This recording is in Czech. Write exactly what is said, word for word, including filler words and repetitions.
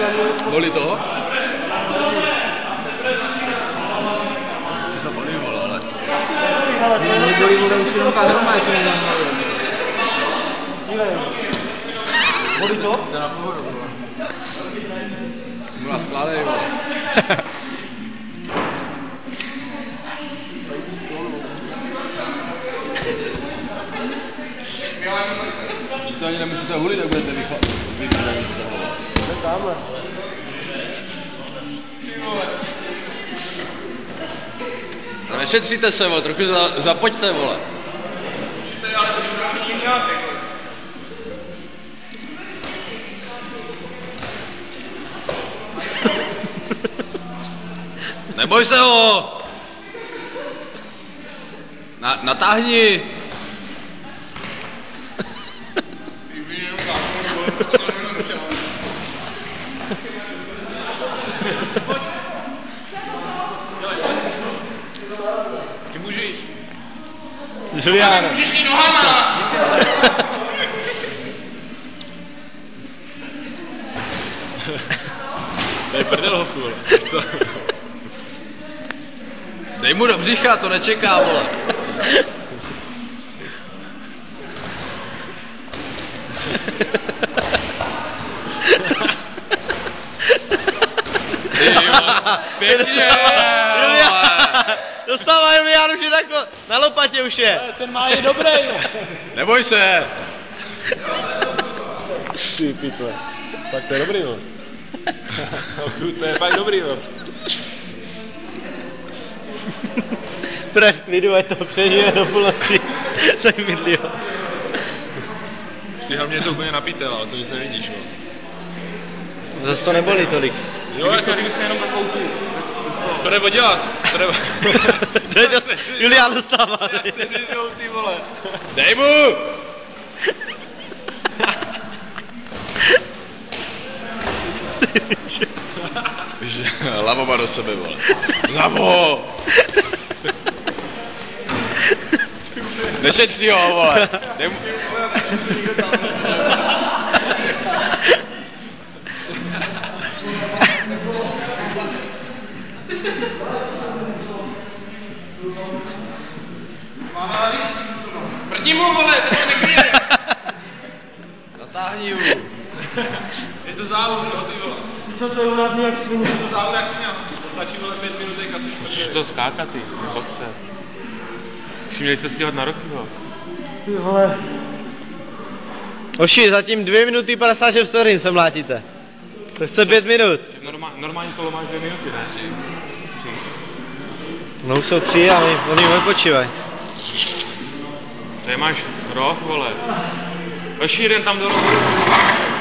Bolí to? Si to bolí, vole, ale... Mě bolí, vole, už jenom pár hromá, jak mě nemohli. Dívej. Bolí to? To na pohodu, vole. Mu nás skládej, vole. Když to ani nemusíte hulit, tak budete vychladit z toho. To je tamhle. No nešetříte se, vole, trochu za, zapoďte, vole. Neboj se ho! Na, natáhni! S kým můžu jít? Julián. Můžeš jít nohama! Dej prdel hovku, vole. Dej mu do břicha, to nečeká, vole. Ty vole, pěkně, vole. Dostává Julián už je takhle, na lopatě už je. Ten má je dobrý, ne? Neboj se. Ty pikle. Tak to je dobrý, no. To je fakt dobrý, no. Pre, v klidu, ať to přežije do půl noci. Tak mydlí ho. Ty hlavně je to úplně napítel, ale to nic nevidíš, jo. Zase to nebolí tolik. Jo, jako kdybyste jenom takovou tu. To nebo dělat. To nebo... Julián dostává. Vteřinou, ty vole. Dej mu! Lavo do sebe, vole. Lavo! Nešetří ho, vole. Dej mu... Prdni mu, vole, to se nekryje! Natáhni mu. Je to závod, co ty vole? Ty jsou to unavný jak svině. Je to závod jak směl. Stačí vole pět minutek a ty Můžeš to skákat, ty. Co chce? Už měli jste stěhat na roky, jo. Ty vole. Oši, zatím dvě minuty padesát šest vteřin se mlátíte. To chce pět minut. Normál, normální kolo máš dvě minuty, ne? No už jsou tři a oni, oni odpočívají. Tady máš roh, vole. Oši, jdem tam do rohu.